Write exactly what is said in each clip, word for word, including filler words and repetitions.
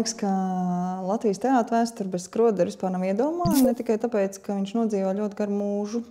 liekas, ka Latvijas teātra vēsture bez Krodera vispār nav iedomājama, ne tikai tāpēc, ka viņš nodzīvo ļoti garu mūžu,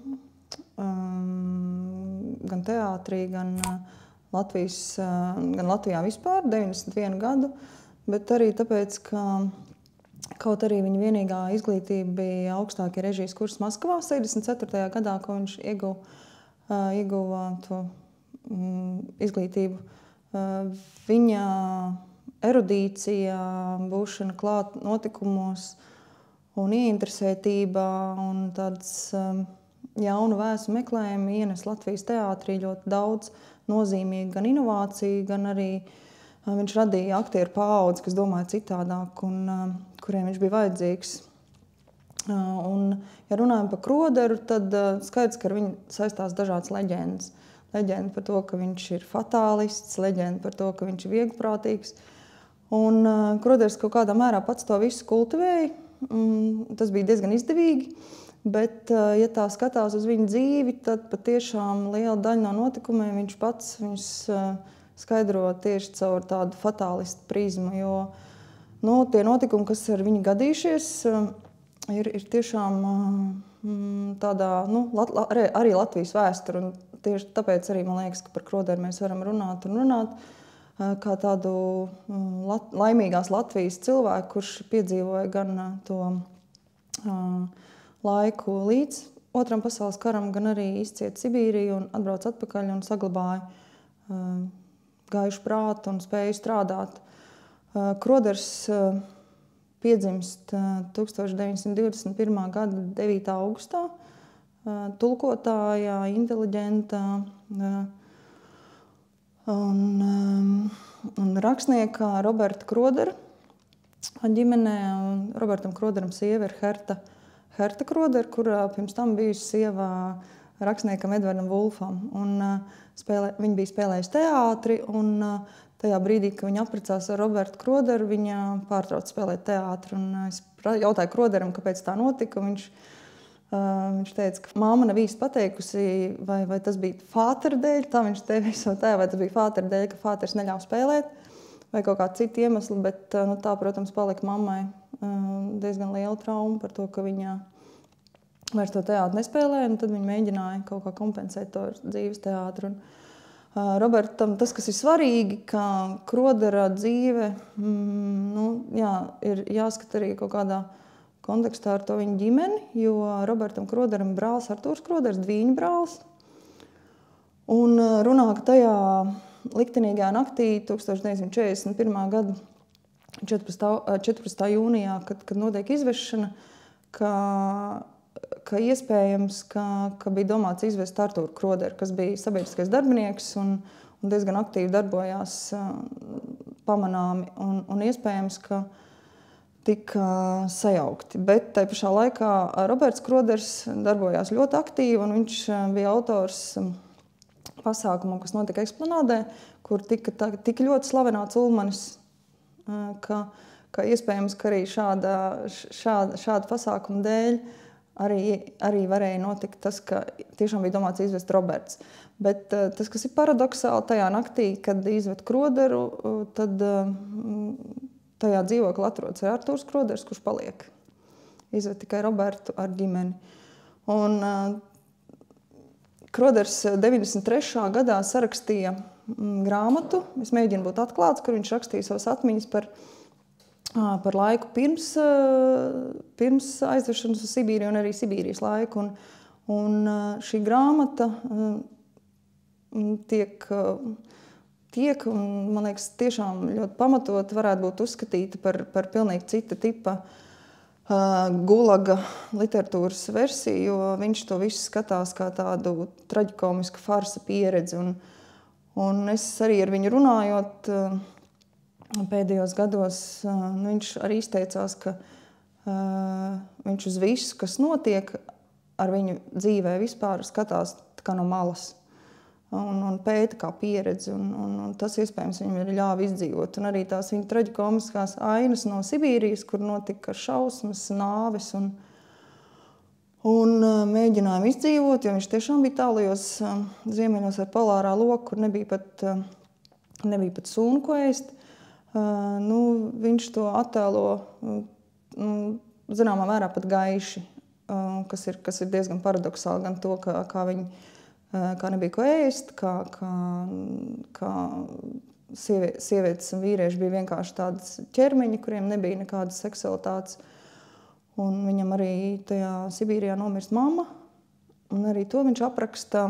um, gan teātrī, gan, Latvijas, gan Latvijā vispār, deviņdesmit vienu gadu, bet arī tāpēc, ka kaut arī viņa vienīgā izglītība bija augstākie režijas kursi Maskavā sešdesmit ceturtajā gadā, ko viņš ieguva, uh, ieguva to um, izglītību. Uh, viņa erudīcija, būšana klāt notikumos un ieinteresētība un tāds um, jaunu vēstu meklējumi ienes Latvijas teātrī ļoti daudz nozīmīgi gan inovāciju, gan arī uh, viņš radīja aktieru paudzi, kas domāja citādāk un uh, kuriem viņš bija vajadzīgs. Uh, un, ja runājam par Kroderu, tad uh, skaidrs, ka ar viņu saistās dažādas leģendas. Leģenda par to, ka viņš ir fatālists, leģenda par to, ka viņš ir vieglprātīgs. Un uh, Kroders kaut kādā mērā pats to visu kultivēja. Um, tas bija diezgan izdevīgi, bet, uh, ja tā skatās uz viņa dzīvi, tad patiešām liela daļa no notikumiem viņš pats viņus uh, skaidro tieši caur tādu fatālistu prizmu, jo nu, tie notikumi, kas ar viņu gadījušies, uh, ir, ir tiešām uh, tādā, nu, lat, arī Latvijas vēsture. Un tieši tāpēc arī man liekas, ka par Kroderu mēs varam runāt un runāt, kā tādu lat, laimīgās Latvijas cilvēku, kurš piedzīvoja gan to uh, laiku līdz Otram pasaules karam, gan arī izcieta Sibīriju un atbrauc atpakaļ un saglabāja uh, gaišu prātu un spēju strādāt. Uh, Kroders uh, piedzimst uh, tūkstoš deviņsimt divdesmit pirmā gada devītā augustā, uh, tulkotājā, inteliģentā, uh, Un, um, un rakstnieka Roberta Krodera ģimenē. Robertam Kroderam sieva ir Herta, Herta Krodera, kurā pirms tam bijusi sieva rakstniekam Edvardam Vulfam. Un, uh, spēlē, viņa bija spēlējusi teātri, un uh, tajā brīdī, kad viņa apprecās ar Robertu Kroderu, viņa pārtrauca spēlēt teātri. Un, uh, es jautāju Kroderam, kāpēc tā notika. Viņš, Uh, viņš teica, ka mamma nav īsti pateikusi, vai, vai tas bija fātera dēļ, tā viņš teica savu tēvu, vai tas bija fātera dēļ, ka fāters neļauj spēlēt, vai kaut kāda cita iemesla, bet uh, nu, tā, protams, palika mammai uh, diezgan liela trauma par to, ka viņa vairs to teātru nespēlēja, un tad viņa mēģināja kaut kā kompensēt to dzīves teātru. Un, uh, Robertam tas, kas ir svarīgi, ka Krodera dzīve, mm, nu, jā, ir jāskat arī kaut kādā kontekstā ar to viņa ģimeni, jo Robertam Kroderam brālis Artūrs Kroders, dvīņu brālis. Un runā, ka tajā liktenīgajā naktī, tūkstoš deviņsimt četrdesmit pirmā gada četrpadsmitā jūnijā, kad, kad notiek izvešana, ka, ka iespējams, ka, ka bija domāts izvest Artūru Kroderu, kas bija sabiedriskais darbinieks un, un diezgan aktīvi darbojās pamanāmi. Un, un iespējams, ka tika sajaukti. Bet tai pašā laikā Roberts Kroders darbojās ļoti aktīvi, un viņš bija autors pasākumu, kas notika Eksplanādē, kur tika, tā, tika ļoti slavenāts Ulmanis, ka, ka iespējams, ka arī šāda, šāda, šāda pasākuma dēļ arī, arī varēja notikt tas, ka tiešām bija domāts izvest Roberts. Bet tas, kas ir paradoksāli, tajā naktī, kad izved Kroderu, tad tajā dzīvokli atrodas Artūrs Kroders, kurš paliek. Izved tikai Robertu ar ģimeni. Un uh, Kroders deviņdesmit trešā gadā sarakstīja mm, grāmatu, es mēģinu būt atklāts, kur viņš rakstīja savas atmiņas par, uh, par laiku pirms, uh, pirms aizvešanas uz Sibīriju un arī Sibīrijas laiku. Un, un uh, šī grāmata uh, tiek... Uh, tiek, un, man liekas, tiešām ļoti pamatot varētu būt uzskatīta par, par pilnīgi cita tipa uh, Gulaga literatūras versiju, jo viņš to visu skatās kā tādu traģikomisku farsa pieredzi. Un, un es arī ar viņu runājot uh, pēdējos gados, uh, nu, viņš arī izteicās, ka uh, viņš uz visu, kas notiek ar viņu dzīvē vispār, skatās kā no malas. Un, un pēta kā pieredzi, un, un, un tas iespējams viņam ir ļāva izdzīvot. Un arī tās viņa traģikomiskās ainas no Sibīrijas, kur notika šausmas, nāves un, un mēģinājumu izdzīvot, jo viņš tiešām bija tālajos ziemeļos ar polārā loku, kur nebija pat, nebija pat sūnu, ko ēst. nu, viņš to attēlo nu, zināmā mērā pat gaiši, kas ir, kas ir diezgan paradoxāli, gan to, kā, kā viņi kā nebija ko ēst, kā, kā, kā sievie, sievietes un vīrieši bija vienkārši tādas ķermeņi, kuriem nebija nekādas seksualitātes. Un viņam arī tajā Sibīrijā nomirst mamma, un arī to viņš apraksta,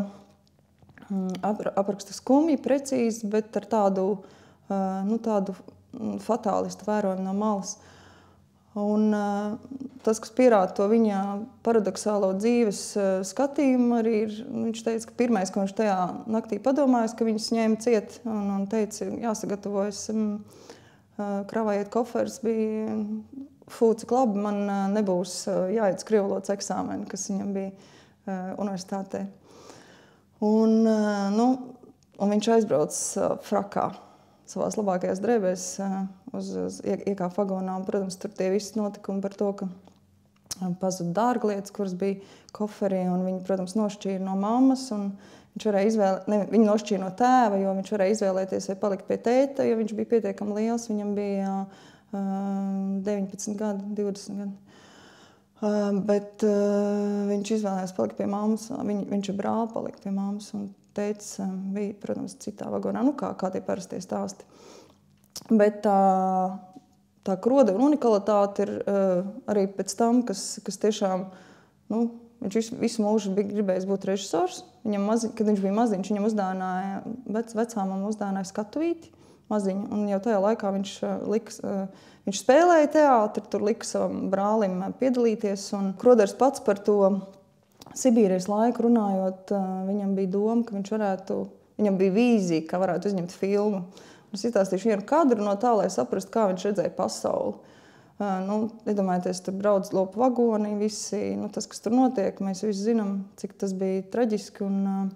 apraksta skumji, precīzi, bet ar tādu, nu, tādu fatālistu vērojumu no malas. Un tas, kas pierāda to viņa paradoxālo dzīves skatījumu, arī ir, viņš teica, ka pirmais, ko viņš tajā naktī padomājis, ka viņus ņēma ciet un, un teica, jāsagatavojas, kravājiet koferis, bija fū, cik labi, man nebūs jāiet uz krievvalodas eksāmeni, kas viņam bija universitātē. Un, nu, un viņš aizbrauc frakā, savās labākajās drēbēs, uz, uz iekāp vagonā. Un, protams, tur tie visi notikumi par to, ka pazuda dārglietas, kuras bija koferī, un viņi, protams, nošķīra no mammas. Un viņš varēja izvēlēt, ne, viņi nošķīra no tēva, jo viņš varēja izvēlēties, vai palikt pie tēta, jo viņš bija pietiekami liels. Viņam bija deviņpadsmit gadi, divdesmit gadi. Uh, bet uh, viņš izvēlējās palikt pie mammas. Viņ, viņš ar brāli palika pie mammas, un tētis uh, bija, protams, citā vagonā, nu kā, kā tie parastie stāsti. Bet tā, tā kroda un unikalitāte ir uh, arī pēc tam, kas, kas tiešām, nu, viņš visu, visu mūžu bija gribējis būt režisors. Viņam mazi, kad viņš bija maziņš, viņam uzdāvināja, vec, vecāmam uzdāvināja skatuvīti. Maziņu, un jau tajā laikā viņš, liks, viņš spēlēja teātri, tur lika savam brālim piedalīties. Un Kroders pats par to Sibīrijas laiku runājot, viņam bija doma, ka viņš varētu, viņam bija vīzija, kā varētu uzņemt filmu. Es izstāstīšu vienu kadru no tā, lai saprastu, kā viņš redzēja pasauli. Nu, iedomājieties, tur brauc lopu vagoni, visi, nu, tas, kas tur notiek, mēs visi zinām, cik tas bija traģiski. Un,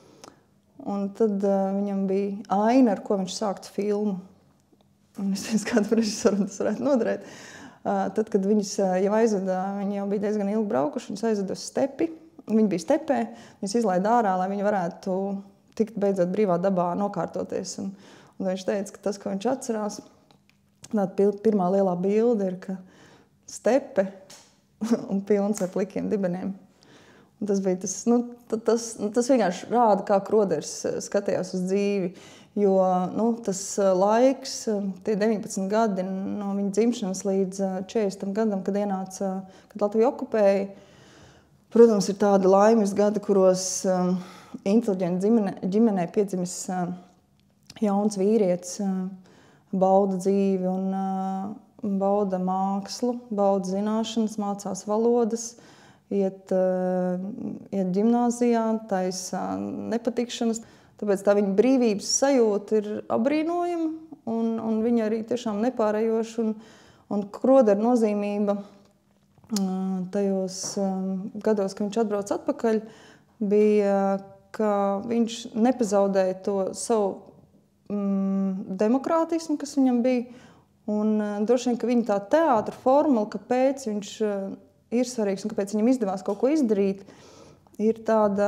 Un tad uh, viņam bija aina, ar ko viņš sāktu filmu. Un es teicu, kādu režisoru tas varētu noderēt. Uh, tad, kad viņus uh, jau aizveda, viņi jau bija diezgan ilgi braukuši, viņus aizveda uz stepi. Viņi bija stepē, viņus izlaida ārā, lai viņi varētu tikt beidzot brīvā dabā nokārtoties. Un, un viņš teica, ka tas, ko viņš atcerās, tāda pirmā lielā bilde ir, ka stepe un pilns ar plikiem dibeniem. Un tas bija tas, nu, tas, tas vienkārši rāda, kā Kroders skatījās uz dzīvi, jo, nu, tas laiks, tie deviņpadsmit gadi no viņa dzimšanas līdz četrdesmitam gadam, kad ienāca, kad Latviju okupēja, protams, ir tādi laimes gadi, kuros um, inteliģenti ģimene, ģimenē piedzimis uh, jauns vīrietis, uh, bauda dzīvi un uh, bauda mākslu, bauda zināšanas, mācās valodas, iet, uh, iet ģimnāzijā, taisa nepatikšanas. Tāpēc tā viņa brīvības sajūta ir abrīnojama, un, un viņa arī tiešām nepārējoša. Un, un Krodera nozīmība uh, tajos uh, gados, kad viņš atbrauc atpakaļ, bija, ka viņš nepazaudēja to savu um, demokrātismu, kas viņam bija. Un uh, droši vien, ka viņa tā teātra formula, kāpēc viņš uh, ir svarīgs un kāpēc viņam izdevās kaut ko izdarīt, ir tāda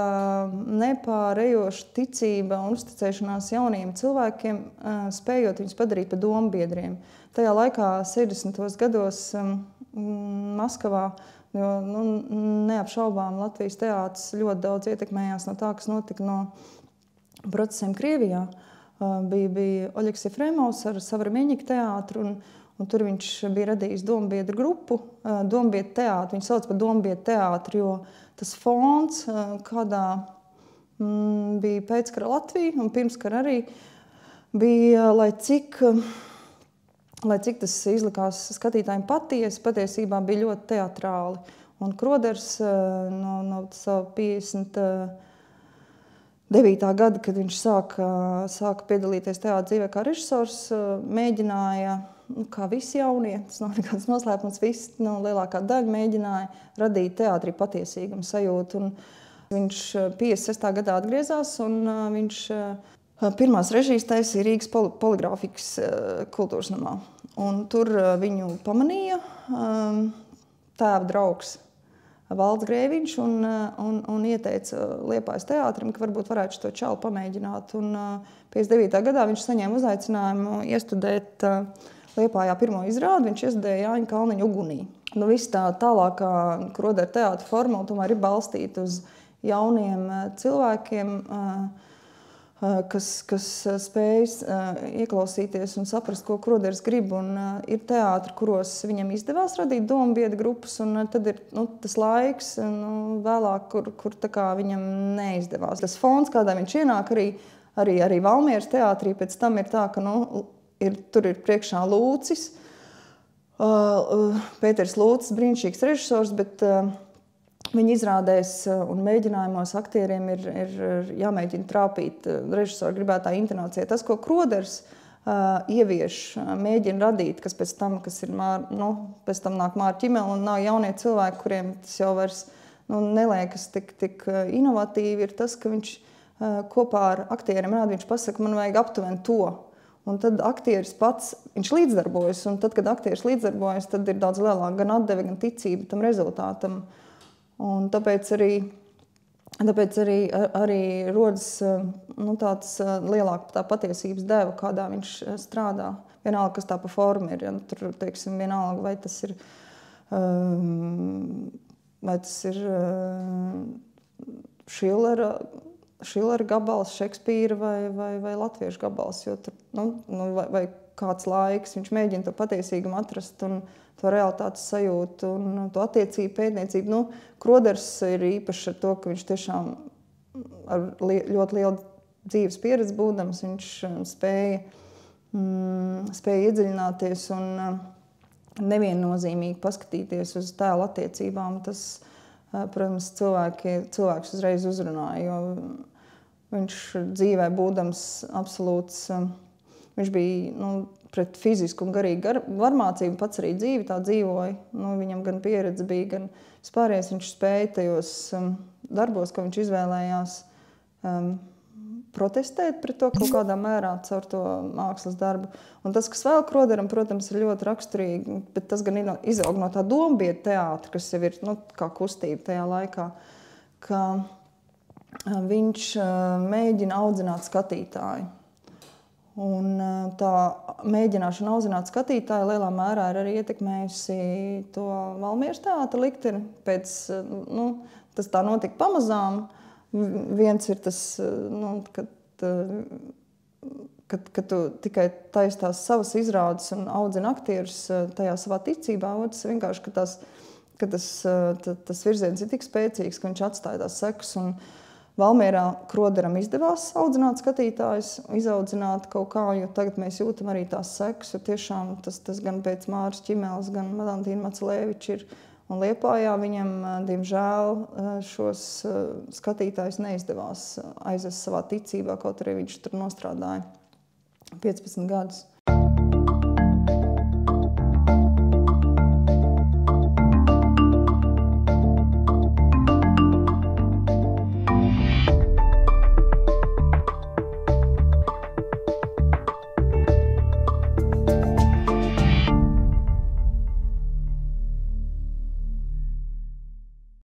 nepārējoša ticība un uzticēšanās jauniem cilvēkiem, spējot viņus padarīt par dombiedriem. Tajā laikā, sešdesmitos gados, Maskavā, jo nu, neapšaubām Latvijas teātris ļoti daudz ietekmējās no tā, kas notika no procesiem Krievijā. Bija, bija Oļegs Jefremovs ar Savrameņika teātru, un Un tur viņš bija radījis dombiedru grupu, dombiedru teātru. Viņu sauc par dombiedru teātru, jo tas fonds, kādā mm, bija pēckara Latvija un pirmskara arī, bija, lai cik, lai cik tas izlikās skatītājiem patiesi, patiesībā bija ļoti teatrāli. Un Kroders no, no savu piecdesmit devītā gada, kad viņš sāka, sāka piedalīties teātra dzīvē kā režisors, mēģināja, nu, kā visi jaunie, tas nav nekāds noslēpums, visi, nu, lielākā daļa mēģināja radīt teātrī patiesīgumu sajūtu. Un viņš piecdesmit sestā gadā atgriezās, un viņš pirmās režijas taisīja Rīgas poligrāfikas kultūras namā. Un tur viņu pamanīja tēva draugs Valds Grēviņš un, un, un ieteica Liepājas teātrim, ka varbūt varētu šo čalu pamēģināt. Un piecdesmit devītajā gadā viņš saņēma uzaicinājumu iestudēt Liepājā pirmo izrādi, viņš iestudēja Jāņa Kalniņa Ugunī. Nu, viss tā tālākā Krodera teātra formula tomēr ir balstīta uz jauniem cilvēkiem, kas, kas spējas ieklausīties un saprast, ko Kroders grib. Un ir teātri, kuros viņam izdevās radīt dombiedru grupas, un tad ir nu, tas laiks nu, vēlāk, kur, kur tā kā viņam neizdevās. Tas fons, kādā viņš ienāk, arī, arī, arī Valmieras teātrī, pēc tam ir tā, ka nu, ir, tur ir priekšā Lūcis, uh, Pēters Lūcis, brīnišķīgs režisors, bet uh, viņa izrādēs un mēģinājumos aktieriem ir, ir jāmēģina trāpīt režisora gribētā intonācija. Tas, ko Kroders uh, ievieš, mēģina radīt, kas pēc tam, kas ir mār, nu, pēc tam nāk Māra Ķimela un nāk jaunie cilvēki, kuriem tas jau vairs nu, neliekas tik, tik inovatīvi, ir tas, ka viņš uh, kopā ar aktieriem rāda, viņš pasaka, man vajag aptuveni to. Un tad aktieris pats, viņš līdzdarbojas, un tad, kad aktieris līdzdarbojas, tad ir daudz lielāka gan atdeve, gan ticība tam rezultātam. Un tāpēc arī, tāpēc arī, arī rodas nu, tāds lielāka tā patiesības deva, kādā viņš strādā. Vienalga, kas tā pa forma ir. Ja? Tur, teiksim, vienalga, vai tas ir, um, vai tas ir uh, Šillera, Šillera gabals, Šekspīra vai, vai, vai latviešu gabals. Jo tur, nu, nu, vai, vai kāds laiks, viņš mēģina to patiesīgumu atrast un to realitātes sajūtu un to attiecību pētniecību. Nu, Kroders ir īpašs ar to, ka viņš tiešām ar li ļoti lielu dzīves pieredzi būdams, viņš spēja, mm, spēja iedziļināties un neviennozīmīgi paskatīties uz tēlu attiecībām. Tas, protams, cilvēki, cilvēks uzreiz uzrunāja, jo viņš dzīvē būdams absolūts, viņš bija, nu, pret fizisku un garīgu gar varmācību, pats arī dzīvi tā dzīvoja. Nu, viņam gan pieredze bija, gan vispārējais viņš spēja tajos um, darbos, ko viņš izvēlējās, um, protestēt pret to kaut kādā mērā caur to mākslas darbu. Un tas, kas vēl Kroderam, protams, ir ļoti raksturīgi, bet tas gan izaug no tā dombiedra teātra, kas jau ir nu, kā kustība tajā laikā, ka uh, viņš uh, mēģina audzināt skatītāju. Un tā mēģināšana audzināt skatītāju lielā mērā ir arī ietekmējusi to Valmieras teātra likteni. Pēc, nu, tas tā notika pamazām. Viens ir tas, nu, kad, kad, kad tu tikai taisi tās savas izrādes un audzini aktierus tajā savā ticībā. Otrs vienkārši, ka, tās, ka tas, tas virziens ir tik spēcīgs, ka viņš atstāja tās sekas. Un Valmierā Kroderam izdevās audzināt skatītājus, izaudzināt kaut kā, jo tagad mēs jūtam arī tās sekas, jo tiešām tas, tas gan pēc Māras Ķimeles, gan Valentīna Macelēviča ir. Un Liepājā viņam, diemžēl, šos skatītājus neizdevās aizvest savā ticībā, kaut arī viņš tur nostrādāja piecpadsmit gadus.